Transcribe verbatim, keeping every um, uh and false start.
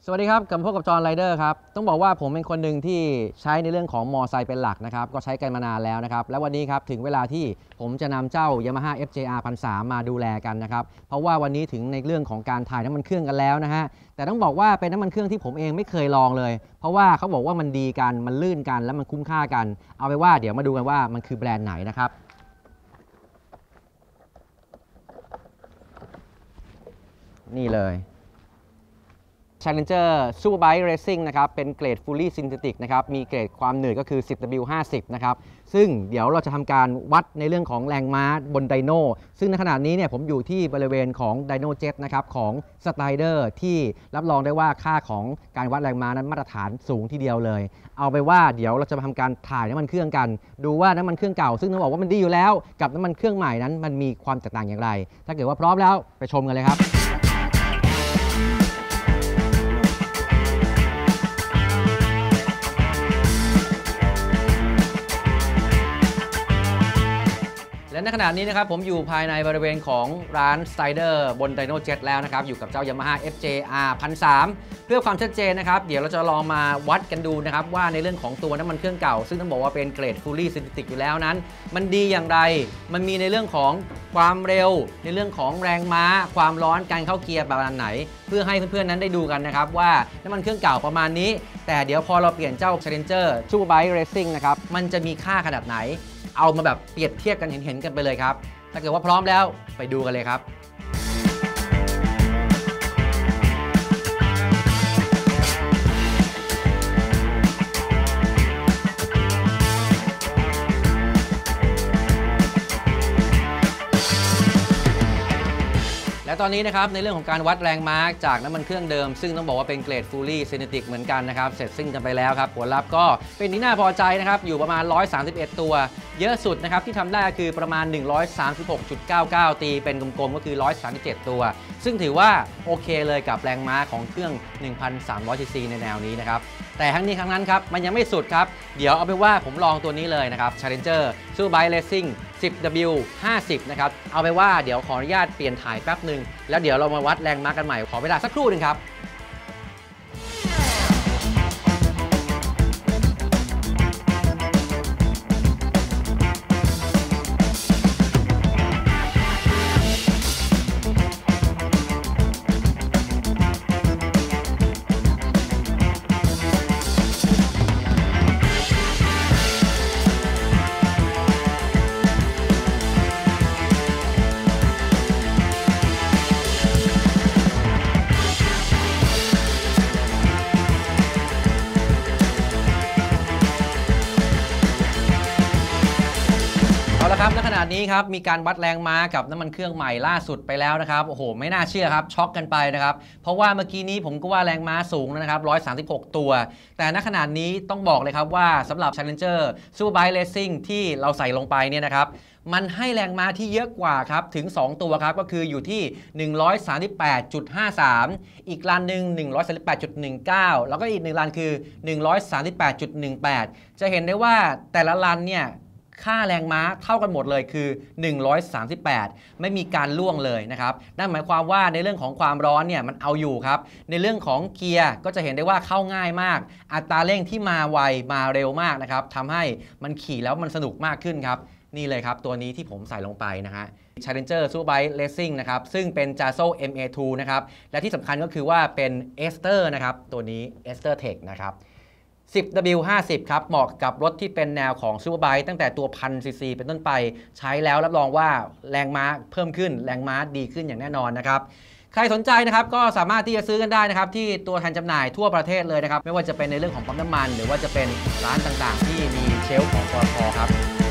สวัสดีครับกลับมาพบกับจอห์นไรเดอร์ครับต้องบอกว่าผมเป็นคนหนึ่งที่ใช้ในเรื่องของมอไซค์เป็นหลักนะครับก็ใช้กันมานานแล้วนะครับและวันนี้ครับถึงเวลาที่ผมจะนำเจ้า Yamaha เอฟ เจ อาร์ หนึ่งพันสามร้อย มาดูแลกันนะครับเพราะว่าวันนี้ถึงในเรื่องของการถ่ายน้ำมันเครื่องกันแล้วนะฮะแต่ต้องบอกว่าเป็นน้ำมันเครื่องที่ผมเองไม่เคยลองเลยเพราะว่าเขาบอกว่ามันดีกันมันลื่นกันและมันคุ้มค่ากันเอาไปว่าเดี๋ยวมาดูกันว่ามันคือแบรนด์ไหนนะครับนี่เลย Challenger Superbike Racing นะครับเป็นเกรด Fully Synthetic นะครับมีเกรดความหนืดก็คือ สิบ ดับเบิลยู ห้าสิบ นะครับซึ่งเดี๋ยวเราจะทำการวัดในเรื่องของแรงม้าบนไดโนซึ่งในขณะนี้เนี่ยผมอยู่ที่บริเวณของ Dyno Jet นะครับของ Strider ที่รับรองได้ว่าค่าของการวัดแรงม้านั้นมาตรฐานสูงทีเดียวเลยเอาไปว่าเดี๋ยวเราจะมาทำการถ่ายน้ำมันเครื่องกันดูว่าน้ำมันเครื่องเก่าซึ่งต้องบอกว่ามันดีอยู่แล้วกับน้ำมันเครื่องใหม่นั้นมันมีความแตกต่างอย่างไรถ้าเกิดว่าพร้อมแล้วไปชมกันเลยครับและในขณะนี้นะครับผมอยู่ภายในบริเวณของร้าน Strider บน Dyno Jet แล้วนะครับอยู่กับเจ้า Yamaha เอฟ เจ อาร์ หนึ่งพันสามร้อย เพื่อความชัดเจนนะครับเดี๋ยวเราจะลองมาวัดกันดูนะครับว่าในเรื่องของตัวน้ำมันเครื่องเก่าซึ่งต้องบอกว่าเป็นเกรด Fully Synthetic อยู่แล้วนั้นมันดีอย่างไรมันมีในเรื่องของความเร็วในเรื่องของแรงม้าความร้อนการเข้าเกียร์ประมาณไหนเพื่อให้เพื่อนๆนั้นได้ดูกันนะครับว่าน้ำมันเครื่องเก่าประมาณนี้แต่เดี๋ยวพอเราเปลี่ยนเจ้า Challenger Superbike Racing นะครับมันจะมีค่าขนาดไหนเอามาแบบเปรียบเทียบกันเห็นๆกันไปเลยครับถ้าเกิดว่าพร้อมแล้วไปดูกันเลยครับและตอนนี้นะครับในเรื่องของการวัดแรงม้าจากน้ำมันเครื่องเดิมซึ่งต้องบอกว่าเป็นเกรด Fully Synthetic เหมือนกันนะครับเสร็จสิ้นกันไปแล้วครับผลลัพธ์ก็เป็นที่น่าพอใจนะครับอยู่ประมาณหนึ่งร้อยสามสิบเอ็ดตัวเยอะสุดนะครับที่ทำได้คือประมาณ หนึ่งร้อยสามสิบหกจุดเก้าเก้า ตีเป็นกลมๆก็คือหนึ่งร้อยสามสิบเจ็ดตัวซึ่งถือว่าโอเคเลยกับแรงม้าของเครื่อง หนึ่งพันสามร้อย ซี ซี ในแนวนี้นะครับแต่ทั้งนี้ทั้งนั้นครับมันยังไม่สุดครับเดี๋ยวเอาไปว่าผมลองตัวนี้เลยนะครับ Challenger Superbike Racing สิบ ดับเบิลยู ห้าสิบ นะครับเอาไปว่าเดี๋ยวขออนุญาตเปลี่ยนถ่ายแป๊บหนึ่งแล้วเดี๋ยวเรามาวัดแรงม้ากันใหม่ขอเวลาสักครู่หนึ่งครับเอาละครับณขณะนี้ครับมีการวัดแรงม้ากับน้ำมันเครื่องใหม่ล่าสุดไปแล้วนะครับโอ้โหไม่น่าเชื่อครับช็อกกันไปนะครับเพราะว่าเมื่อกี้นี้ผมก็ว่าแรงม้าสูงนะครับหนึ่งร้อยสามสิบหกตัวแต่ณขณะนี้ต้องบอกเลยครับว่าสำหรับ Challenger Superbike Racing ที่เราใส่ลงไปเนี่ยนะครับมันให้แรงม้าที่เยอะกว่าครับถึงสองตัวครับก็คืออยู่ที่ หนึ่งร้อยสามสิบแปดจุดห้าสาม อีกรันหนึ่ง หนึ่งร้อยสามสิบแปดจุดหนึ่งเก้า แล้วก็อีกหนึ่งรันคือ หนึ่งร้อยสามสิบแปดจุดหนึ่งแปด จะเห็นได้ว่าแต่ละรันเนี่ยค่าแรงม้าเท่ากันหมดเลยคือหนึ่งร้อยสามสิบแปดไม่มีการล่วงเลยนะครับนั่นหมายความว่าในเรื่องของความร้อนเนี่ยมันเอาอยู่ครับในเรื่องของเกียร์ก็จะเห็นได้ว่าเข้าง่ายมากอัตราเร่งที่มาไวมาเร็วมากนะครับทำให้มันขี่แล้วมันสนุกมากขึ้นครับนี่เลยครับตัวนี้ที่ผมใส่ลงไปนะฮะ Challenger Superbike Racing นะครับซึ่งเป็น Jaso เอ็ม เอ ทู นะครับและที่สำคัญก็คือว่าเป็น Ester นะครับตัวนี้ Ester Tech นะครับสิบ ดับเบิลยู ห้าสิบ ครับเหมาะกับรถที่เป็นแนวของ Superbike ตั้งแต่ตัว หนึ่งพัน ซี ซี เป็นต้นไปใช้แล้วรับรองว่าแรงม้าเพิ่มขึ้นแรงม้าดีขึ้นอย่างแน่นอนนะครับใครสนใจนะครับก็สามารถที่จะซื้อกันได้นะครับที่ตัวแทนจำหน่ายทั่วประเทศเลยนะครับไม่ว่าจะเป็นในเรื่องของปั๊มน้ำมันหรือว่าจะเป็นร้านต่างๆที่มีเชลฟ์ของปตท.ครับ